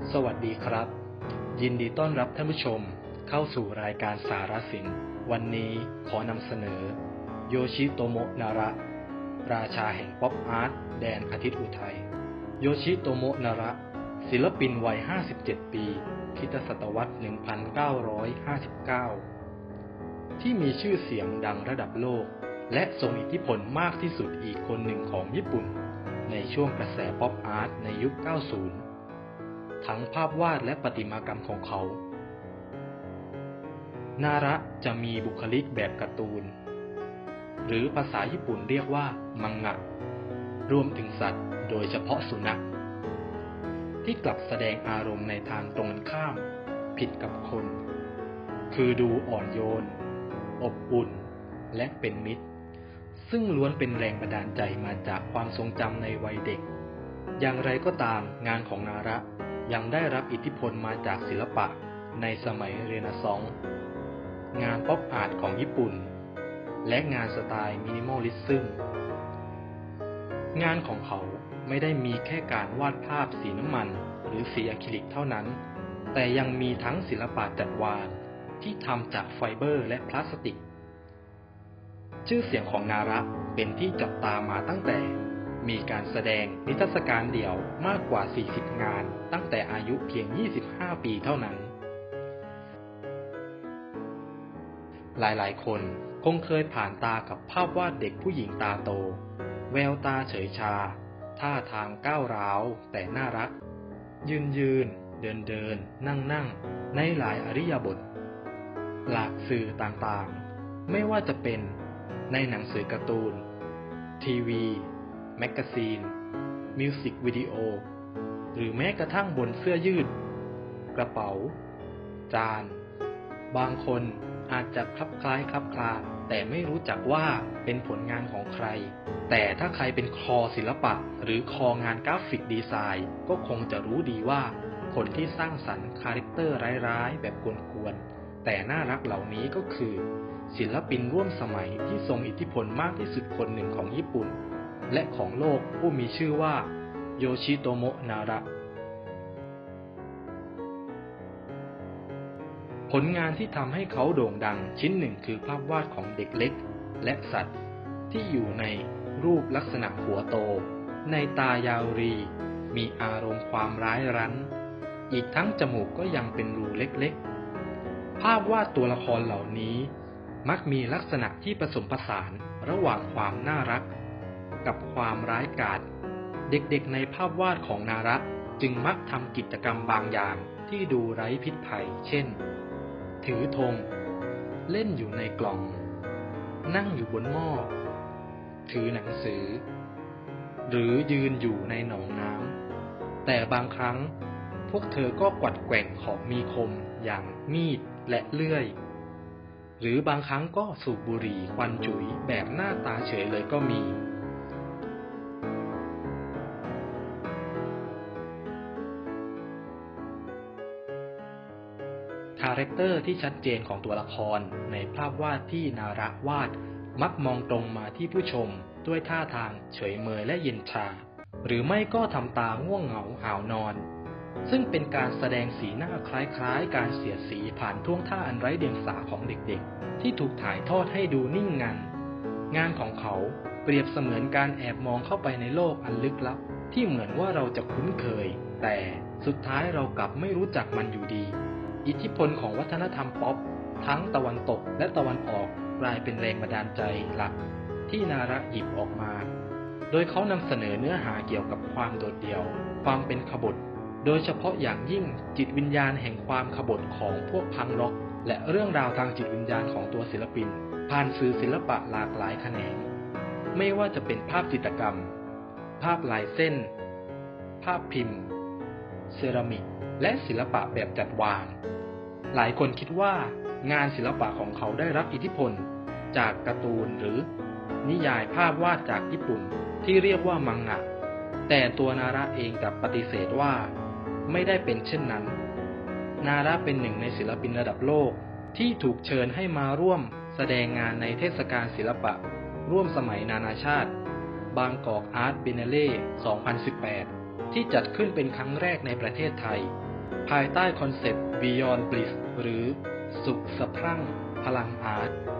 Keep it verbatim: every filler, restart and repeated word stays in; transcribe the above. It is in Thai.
สวัสดีครับยินดีต้อนรับท่านผู้ชมเข้าสู่รายการสารศิลป์วันนี้ขอนำเสนอโยชิโตโมะนาระราชาแห่งป๊อปอาร์ตแดนอาทิตย์อุทัยโยชิโตโมะนาระศิลปินวัยห้าสิบเจ็ดปีคริสตศตวรรษหนึ่งพันเก้าร้อยห้าสิบเก้าที่มีชื่อเสียงดังระดับโลกและทรงอิทธิพลมากที่สุดอีกคนหนึ่งของญี่ปุ่นในช่วงกระแสป๊อปอาร์ตในยุค เก้าสิบทั้งภาพวาดและประติมากรรมของเขานาระจะมีบุคลิกแบบการ์ตูนหรือภาษาญี่ปุ่นเรียกว่ามังงะรวมถึงสัตว์โดยเฉพาะสุนัขที่กลับแสดงอารมณ์ในทางตรงกันข้ามผิดกับคนคือดูอ่อนโยนอบอุ่นและเป็นมิตรซึ่งล้วนเป็นแรงบันดาลใจมาจากความทรงจำในวัยเด็กอย่างไรก็ตามงานของนาระยังได้รับอิทธิพลมาจากศิลปะในสมัยเรเนซองส์งานป๊อปอาร์ตของญี่ปุ่นและงานสไตล์มินิมอลลิซึมงานของเขาไม่ได้มีแค่การวาดภาพสีน้ำมันหรือสีอะคริลิกเท่านั้นแต่ยังมีทั้งศิลปะจัดวางที่ทำจากไฟเบอร์และพลาสติกชื่อเสียงของนาระเป็นที่จับตามาตั้งแต่มีการแสดงนิทรรศการเดี่ยวมากกว่าสี่สิบงานตั้งแต่อายุเพียงยี่สิบห้าปีเท่านั้นหลายๆคนคงเคยผ่านตากับภาพวาดเด็กผู้หญิงตาโตแววตาเฉยชาท่าทางก้าวร้าวแต่น่ารักยืนยืนเดินเดินนั่งนั่งในหลายอริยบทหลากสื่อต่างๆไม่ว่าจะเป็นในหนังสือการ์ตูนทีวีแมกกาซีนมิวสิกวิดีโอหรือแม้กระทั่งบนเสื้อยืดกระเป๋าจานบางคนอาจจะคลับคล้ายคลับคลาแต่ไม่รู้จักว่าเป็นผลงานของใครแต่ถ้าใครเป็นคอศิลปะหรือคองานกราฟิกดีไซน์ก็คงจะรู้ดีว่าคนที่สร้างสรรค์คาแรคเตอร์ร้ายๆแบบกวนๆแต่น่ารักเหล่านี้ก็คือศิลปินร่วมสมัยที่ทรงอิทธิพลมากที่สุดคนหนึ่งของญี่ปุ่นและของโลกผู้มีชื่อว่าโยชิโตโมะนาระผลงานที่ทำให้เขาโด่งดังชิ้นหนึ่งคือภาพวาดของเด็กเล็กและสัตว์ที่อยู่ในรูปลักษณะหัวโตในตายาวรีมีอารมณ์ความร้ายรั้นอีกทั้งจมูกก็ยังเป็นรูเล็กๆภาพวาดตัวละครเหล่านี้มักมีลักษณะที่ผสมผสานระหว่างความน่ารักกับความร้ายกาจเด็กๆในภาพวาดของนาระจึงมักทำกิจกรรมบางอย่างที่ดูไร้พิษภัยเช่นถือธงเล่นอยู่ในกล่องนั่งอยู่บนหม้อถือหนังสือหรือยืนอยู่ในหนองน้ำแต่บางครั้งพวกเธอก็กวัดแกว่งของมีคมอย่างมีดและเลื่อยหรือบางครั้งก็สูบบุหรี่ควันจุ๋ยแบบหน้าตาเฉยเลยก็มีคาแรคเตอร์ที่ชัดเจนของตัวละครในภาพวาดที่นาระวาดมักมองตรงมาที่ผู้ชมด้วยท่าทางเฉยเมยและเย็นชาหรือไม่ก็ทำตาง่วงเหงาหาวนอนซึ่งเป็นการแสดงสีหน้าคล้ายๆการเสียดสีผ่านท่วงท่าอันไร้เดียงสาของเด็กๆที่ถูกถ่ายทอดให้ดูนิ่งงันงานของเขาเปรียบเสมือนการแอบมองเข้าไปในโลกอันลึกลับที่เหมือนว่าเราจะคุ้นเคยแต่สุดท้ายเรากลับไม่รู้จักมันอยู่ดีอิทธิพลของวัฒนธรรมป๊อปทั้งตะวันตกและตะวันออกกลายเป็นแรงบันดาลใจหลักที่นาระหยิบออกมาโดยเขานำเสนอเนื้อหาเกี่ยวกับความโดดเดี่ยวความเป็นขบถโดยเฉพาะอย่างยิ่งจิตวิญญาณแห่งความขบถของพวกพังร็อกและเรื่องราวทางจิตวิญญาณของตัวศิลปินผ่านสื่อศิลปะหลากหลายแขนงไม่ว่าจะเป็นภาพจิตรกรรมภาพลายเส้นภาพพิมพ์เซรามิกและศิลปะแบบจัดวางหลายคนคิดว่างานศิลปะของเขาได้รับอิทธิพลจากการ์ตูนหรือนิยายภาพวาดจากญี่ปุ่นที่เรียกว่ามังงะแต่ตัวนาระเองกลับปฏิเสธว่าไม่ได้เป็นเช่นนั้นนาระเป็นหนึ่งในศิลปินระดับโลกที่ถูกเชิญให้มาร่วมแสดงงานในเทศกาลศิลปะร่วมสมัยนานาชาติบางกอกอาร์ตบิเนเล่ สองพันสิบแปดที่จัดขึ้นเป็นครั้งแรกในประเทศไทยภายใต้คอนเซปต์ Beyond Bliss หรือสุขสะพรั่งพลังอาร์ต